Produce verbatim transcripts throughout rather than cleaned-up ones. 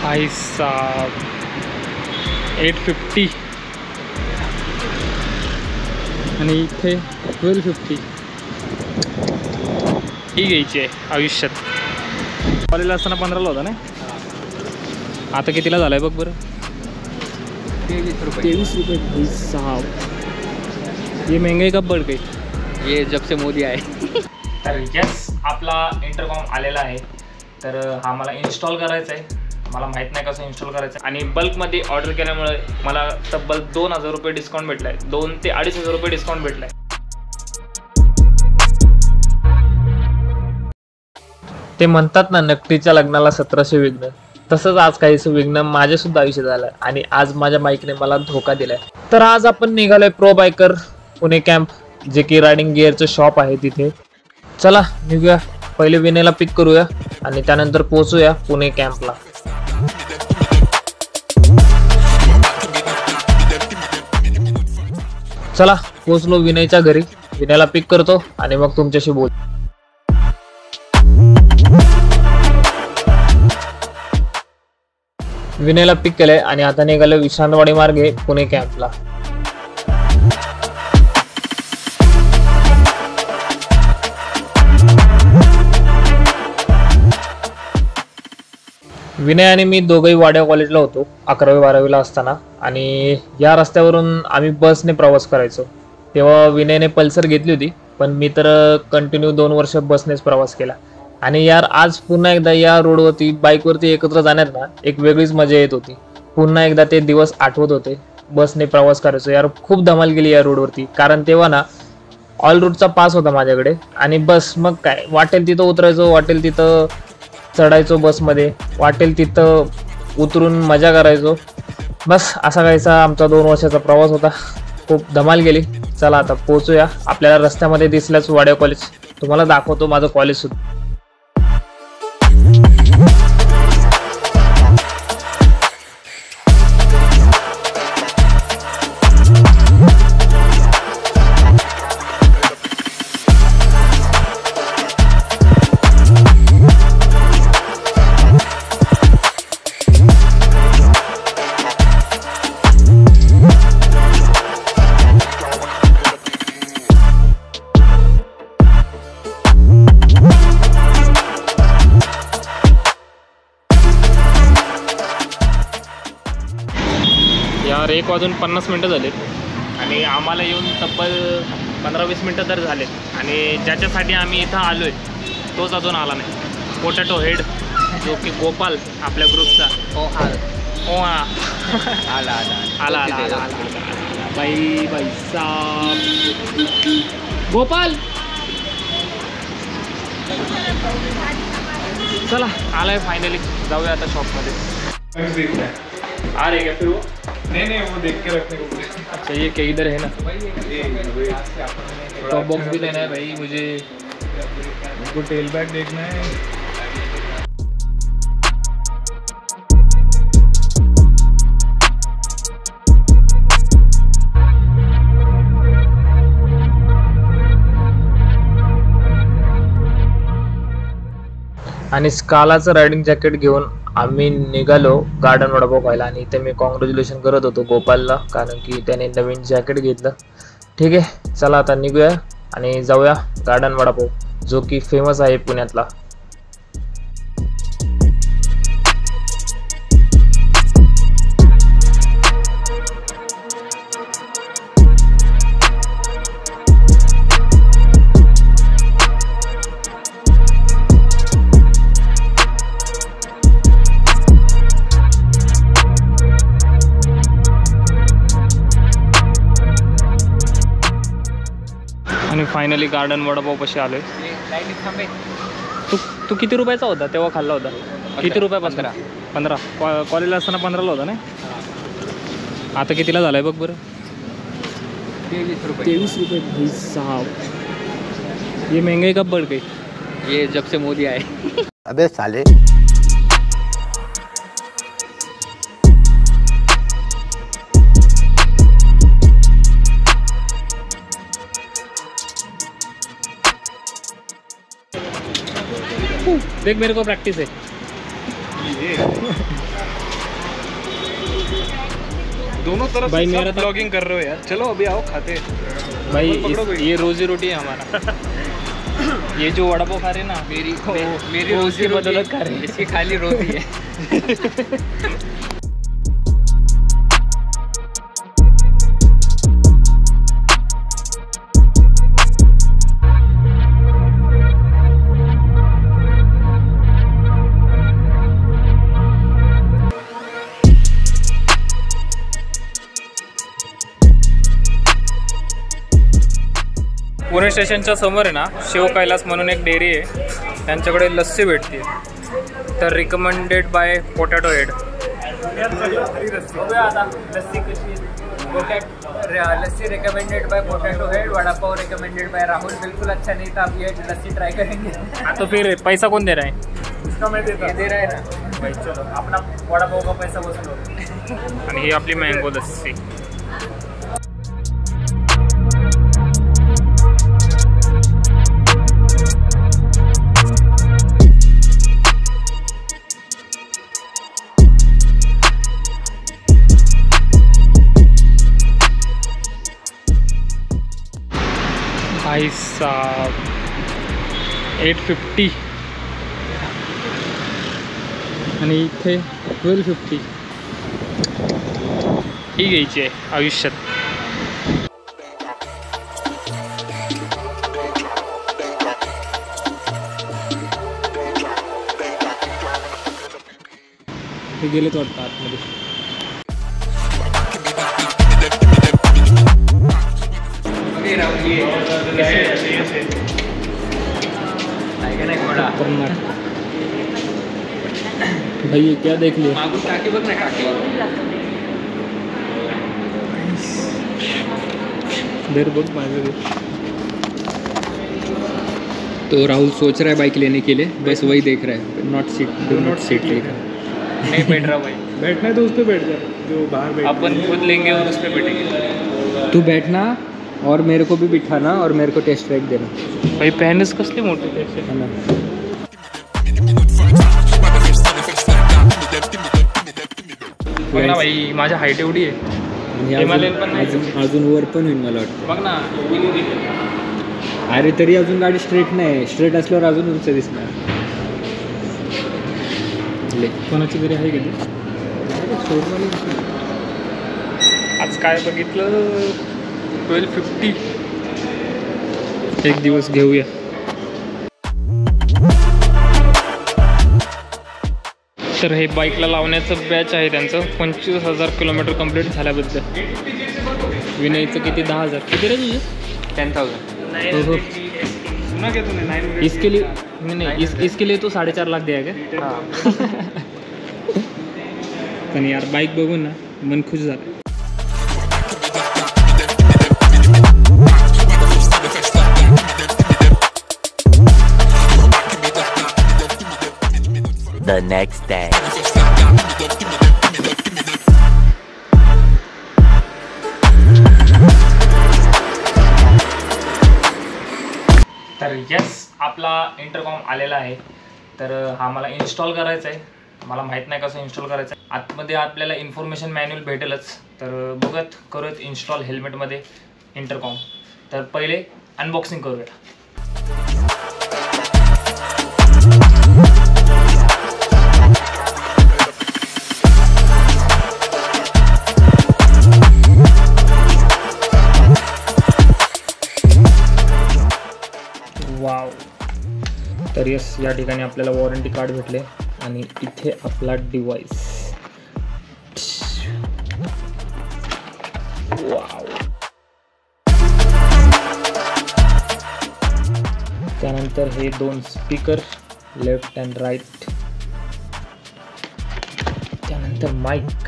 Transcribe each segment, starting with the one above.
भाई साहब eight fifty आणि इथे ट्वेल्व फिफ्टी ही घ्यायची आहे आयुष्यात. कॉलेजला असताना पंधराला होता ना, आता कितीला झालाय बघ बरं. तेवीस रुपये तेवीस रुपये भाई साहब. ये महंगाई कब बढ़ गई, ये जब से मोदी आए. तर यस आपला इंटरकॉम आलेला आहे. तर हा मला इन्स्टॉल करायचा आहे. मला माहीत नाही कसं इन्स्टॉल करायचं आहे. आणि बल्कमध्ये ऑर्डर केल्यामुळे मला तब्बल दोन हजार रुपये डिस्काउंट भेटला आहे. दोन ते अडीच हजार रुपये डिस्काउंट भेटला आहे. ते म्हणतात ना, नकटीच्या लग्नाला सतराशे विघ्न, तसंच आज काहीसं विघ्न माझ्या सुद्धा आयुष्यात झालं आणि आज माझ्या बाईकने मला धोका दिलाय. तर आज आपण निघालोय प्रो बायकर पुणे कॅम्प, जे की रायडिंग गिअरचं शॉप आहे तिथे. चला निघूया. पहिले विनेला पिक करूया आणि त्यानंतर पोहोचूया पुणे कॅम्पला. चला पोहोचलो विनयच्या घरी. विनयला पिक करतो आणि मग तुमच्याशी बोल. विनयला पिक केलंय आणि आता निघालो विश्रांतवाडी मार्गे पुणे कॅम्पला. विनय आणि मी दोघंही वाड्या कॉलेजला होतो अकरावी बारावीला असताना, आणि या रस्त्यावरून आम्ही बसने प्रवास करायचो. तेव्हा विनयने पल्सर घेतली होती, पण मी तर कंटिन्यू दोन वर्ष बसनेच प्रवास केला. आणि यार आज पुन्हा एकदा या रोडवरती बाईकवरती एकत्र जाण्यात ना एक वेगळीच मजा येत होती. पुन्हा एकदा ते दिवस आठवत होते. बसने प्रवास करायचो यार, खूप धमाल गेली या रोडवरती. कारण तेव्हा ना ऑल रूटचा पास होता माझ्याकडे, आणि बस मग काय वाटेल तिथं उतरायचो, वाटेल तिथं चढायचो बसमध्ये, वाटेल तिथं उतरून मजा करायचो. बस असा काहीसा आमचा दोन वर्षाचा प्रवास होता. खूप धमाल गेली. चला आता पोहोचूया. आपल्याला रस्त्यामध्ये दिसल्याच वाड्या कॉलेज, तुम्हाला दाखवतो माझं कॉलेज सुद्धा. यार एक वाजून पन्नास मिनटं झालेत आणि आम्हाला येऊन तब्बल पंधरा वीस मिनटं तर झालेत. आणि ज्याच्यासाठी आम्ही इथं आलो आहे तोच अजून आला नाही. पोटॅटो हेड जो की गोपाल आपल्या ग्रुपचा, ओ हा ओ हा आला आला आला आला आला आला बाई बाई साहब गोपाल. चला आलाय फायनली. जाऊया आता शॉपमध्ये. आ रहे क्या फिर वो? नहीं नहीं वो देख के रखने को बोले. अच्छा ये क्या इधर है ना, टॉप बॉक्स भी लेना है भाई मुझे. उनको टेल बैग देखना है. आणि स्कालाचं रायडिंग जॅकेट घेऊन आम्ही निघालो गार्डन वडापाव खायला. आणि इथे मी कॉंग्रॅच्युलेशन करत होतो गोपालला, कारण की त्याने नवीन जॅकेट घेतलं. ठीक आहे चला आता निघूया आणि जाऊया गार्डन वडापाव, जो की फेमस आहे पुण्यातला. आणि फायनली गार्डन वडापाव पाशी आलोय. तू तू किती रुपयाचा होता तेव्हा खाल्ला होता? किती रुपयापासून? पंधरा. कॉलेजला असताना पंधराला होता ना, आता कितीला झालाय बघ बरं. तेवीस रुपये तेवीस रुपये भाई साहब. ये महंगाई कब बढ़ गई, ये जब से मोदी आए. अबे साले. देख मेरे को प्रैक्टिस है. दोनों तरफ भाई से मेरा सब तो- ब्लॉगिंग कर रहे हो यार। चलो अभी आओ खाते हैं। भाई पकड़ो इस, भाई। ये रोजी रोटी है हमारा। ये जो वड़ा पाव खा रहे हैं ना, मेरी वो- मे- मेरी वो रोजी उसकी रोटी बदौलत खा रहे हैं। इसकी खाली रोटी है। पुणे स्टेशनच्या समोर आहे ना, शिव कैलास म्हणून एक डेअरी आहे, त्यांच्याकडे लस्सी भेटते. तर recommended by potato head. Lassi recommended by potato head, vada pav recommended bye Rahul. बिल्कुल अच्छा नहीं था, अब ये लस्सी ट्राई करेंगे. तो फिर पैसा कौन दे रहा है? इसका मैं देता ये दे रहा है ना भाई, चलो अपना वड़ा पाव का पैसा वसूल हो. आणि ही आपली मँगो लस्सी. भाई साहब एट फिफ्टी आणि इथे ट्वेल्व फिफ्टी ही घ्यायची आहे आयुष्यात. हे गेलेत वाटतं आतमध्ये. खतरनाक. भाई ये क्या देख लिया? मागून टाकी बघ ना, टाकी. देर बघ माझं. तो राहुल सोच रहा है बाइक लेने के लिए, बस वही देख रहा है. Not sit, do not sit लिखा. नहीं बैठ रहा भाई. बैठना है तो उस पर बैठ जा, जो बाहर बैठ. अपन खुद लेंगे और उस पर बैठेंगे. तू बैठना और मेरे को भी बिठाना और मेरे को टेस्ट ड्राइव देना. भाई पॅनच कसली मोठी त्याची. है ना. बघ ना भाई, माझ्या हाईट एवढी आहे. आणि हिमालयन अजून पण नाही. अजून अजून वर पण होईल मला वाटतं. बघ ना. अरे तरी अजून गाडी स्ट्रेट नाही, स्ट्रेट असल्यावर अजून उंच दिसणार. ले कोणाची तरी आहे कधी. आज काय बघितलं, ट्वेल्व फिफ्टी. एक दिवस घेऊया. तर हे बाईकला लावण्याचं बॅच आहे त्यांचं. पंचवीस हजार किलोमीटर कंप्लीट झाल्याबद्दल. विनयचं किती? दहा हजार किती रे तुझे? Ten thousand. हो हो. सुना क्या तूने? नाइन इसके लिए नहीं नहीं इस इसके लिए तो साढ़े चार लाख दिया क्या? पण यार बाईक बघून ना मन खुश झालं. The next day. तर यस, आपला इंटरकॉम आलेला आहे. तर हा मला इन्स्टॉल करायचा आहे. मला माहीत नाही कसं इन्स्टॉल करायचं आहे. आतमध्ये आपल्याला इन्फॉर्मेशन मॅन्युअल भेटेलच. तर बघत करूयात इन्स्टॉल हेल्मेटमध्ये इंटरकॉम. तर पहिले अनबॉक्सिंग करूया. वाव. तर यस, या ठिकाणी आपल्याला वॉरंटी कार्ड भेटले आणि इथे आपला डिव्हाइस. वाव. त्यानंतर हे दोन स्पीकर, लेफ्ट अँड राईट. त्यानंतर माईक.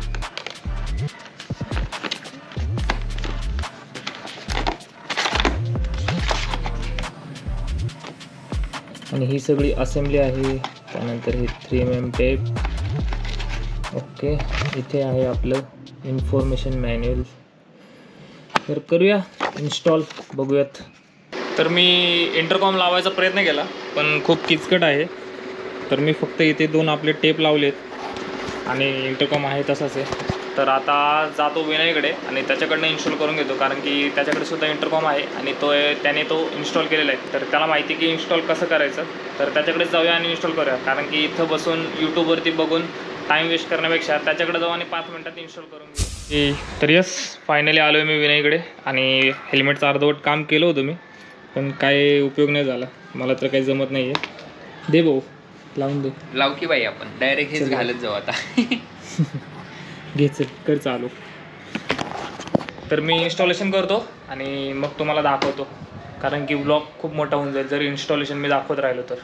आणि ही सगळी असेंब्ली आहे. त्यानंतर हे three M M tape. Okay, इथे आहे आपलं इन्फॉर्मेशन मॅन्युअल. तर करूया इन्स्टॉल, बघूयात. तर मी इंटरकॉम लावायचा प्रयत्न केला पण खूप किचकट आहे. तर मी फक्त इथे दोन आपले टेप लावलेत आणि इंटरकॉम आहे तसाच आहे. तर आता जातो विनयकडे आणि त्याच्याकडनं इन्स्टॉल करून घेतो, कारण की त्याच्याकडे सुद्धा इंटरकॉम आहे आणि तो त्याने तो इन्स्टॉल केलेला आहे. तर त्याला माहिती की इन्स्टॉल कसं करायचं, तर त्याच्याकडेच जाऊया आणि इन्स्टॉल करूया. कारण की इथं बसून यूट्यूबवरती बघून टाईम वेस्ट करण्यापेक्षा त्याच्याकडे जाऊ आणि पाच मिनटात इन्स्टॉल करून घेऊ. तर यस, फायनली आलो आहे मी विनयकडे आणि हेल्मेटचं अर्धवट काम केलं होतं मी, पण काय उपयोग नाही झाला. मला तर काही जमत नाही आहे. दे भाऊ, लावून दे. लाव की बाई, आपण डायरेक्ट हेच घालत जाऊ आता. घ्यायचं कर चालू. तर मी इन्स्टॉलेशन करतो आणि मग तुम्हाला दाखवतो, कारण की ब्लॉग खूप मोठा होऊन जाईल जर इन्स्टॉलेशन मी दाखवत राहिलो तर.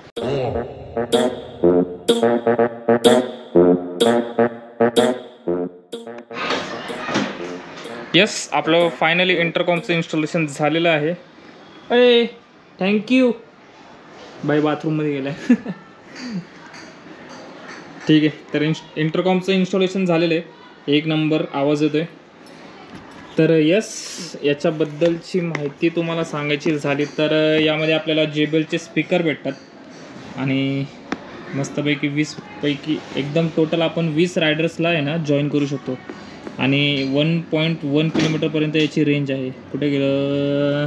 यस, आपलं फायनली इंटरकॉमचं इन्स्टॉलेशन झालेलं आहे. अरे थँक्यू. बाई बाथरूममध्ये गेलाय. ठीक आहे, तर इन्स इंटरकॉमचं इन्स्टॉलेशन झालेलं आहे. एक नंबर आवाज येतो आहे. तर यस, याच्याबद्दलची माहिती तुम्हाला सांगायची झाली तर यामध्ये आपल्याला जे बी एलचे स्पीकर भेटतात आणि मस्तपैकी वीसपैकी एकदम टोटल आपण वीस रायडर्सला आहे ना जॉईन करू शकतो आणि वन पॉईंट वन किलोमीटरपर्यंत याची रेंज आहे. कुठे गेलं?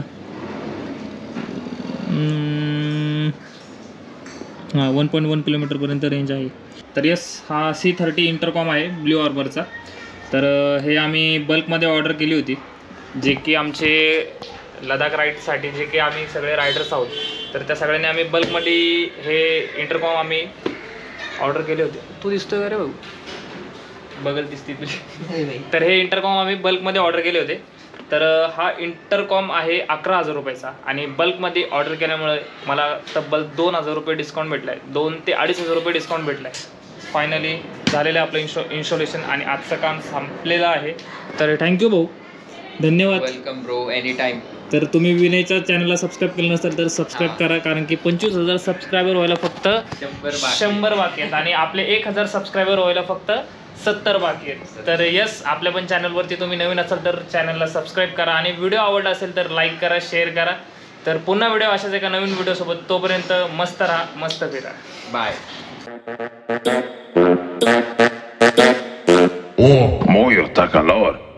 हां, वन पॉईंट वन किलोमीटरपर्यंत रेंज आहे. तर यस, हा सी थर्टी इंटरकॉम आहे ब्ल्यू ऑर्बरचा. तर हे आम्ही बल्कमध्ये ऑर्डर केली होती, जे की आमचे लडाख राईडसाठी जे की आम्ही सगळे रायडर्स आहोत, तर त्या सगळ्यांनी आम्ही बल्कमध्ये हे इंटरकॉम आम्ही ऑर्डर केले होते. तू दिसतोय का रे भाऊ? बगल दिसते तुझी. तर हे इंटरकॉम आम्ही बल्कमध्ये ऑर्डर केले होते. तर हा इंटरकॉम आहे अकरा हजार रुपयाचा आणि बल्कमध्ये ऑर्डर केल्यामुळे मला तब्बल दोन हजार रुपये डिस्काउंट भेटला आहे. दोन ते अडीच हजार रुपये डिस्काउंट भेटला आहे. फायनली झालेलं आहे आपलं इन्स्टॉ इन्स्टॉलेशन आणि आजचं काम संपलेलं आहे. तर थँक्यू भाऊ, धन्यवाद. Welcome bro, any time. तर तुम्ही विनयच्या चॅनलला सबस्क्राईब केलं नसेल तर सबस्क्राईब करा, कारण की पंचवीस हजार सबस्क्रायबर व्हायला फक्त शंभर बाकी आहेत आणि आपले एक हजार सबस्क्रायबर व्हायला फक्त सत्तर बाकी आहेत. तर यस, आपल्या पण चॅनलवरती तुम्ही नवीन असाल तर चॅनलला सबस्क्राईब करा आणि व्हिडिओ आवडला असेल तर लाईक करा, शेअर करा. तर पुन्हा व्हिडिओ अशाच एका नवीन व्हिडिओसोबत. तोपर्यंत मस्त राहा, मस्त फिरा. Bye. Oh, muy está calor.